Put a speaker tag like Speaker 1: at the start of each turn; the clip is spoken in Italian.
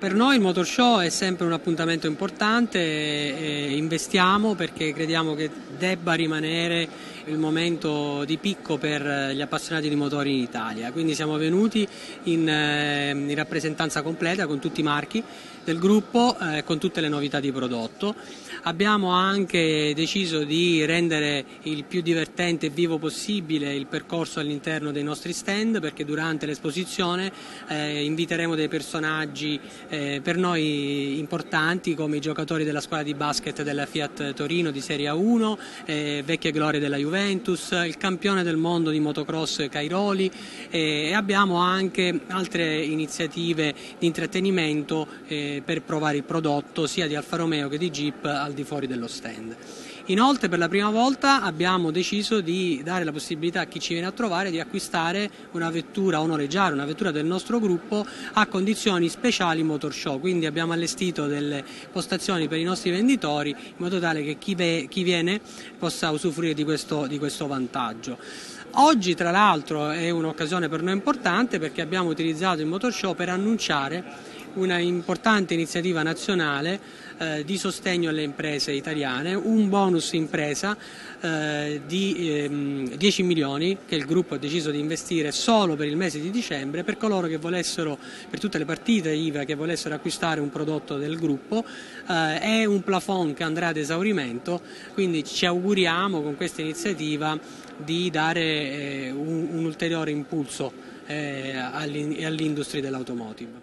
Speaker 1: Per noi il Motor Show è sempre un appuntamento importante e investiamo perché crediamo che debba rimanere il momento di picco per gli appassionati di motori in Italia. Quindi siamo venuti in rappresentanza completa con tutti i marchi del gruppo, con tutte le novità di prodotto. Abbiamo anche deciso di rendere il più divertente e vivo possibile il percorso all'interno dei nostri stand, perché durante l'esposizione inviteremo dei personaggi per noi importanti, come i giocatori della squadra di basket della Fiat Torino di Serie A1, vecchie glorie della Juventus, il campione del mondo di motocross Cairoli, e abbiamo anche altre iniziative di intrattenimento per provare il prodotto sia di Alfa Romeo che di Jeep al di fuori dello stand. Inoltre, per la prima volta abbiamo deciso di dare la possibilità a chi ci viene a trovare di acquistare una vettura o noleggiare una vettura del nostro gruppo a condizioni speciali Motor Show, quindi abbiamo allestito delle postazioni per i nostri venditori in modo tale che chi viene possa usufruire di questo vantaggio. Oggi tra l'altro è un'occasione per noi importante perché abbiamo utilizzato il Motor Show per annunciare una importante iniziativa nazionale di sostegno alle imprese italiane, un bonus impresa di 10 milioni che il gruppo ha deciso di investire solo per il mese di dicembre per coloro che volessero, per tutte le partite IVA che volessero acquistare un prodotto del gruppo. È un plafond che andrà ad esaurimento, quindi ci auguriamo con questa iniziativa di dare un ulteriore impulso all'industria dell'automotive.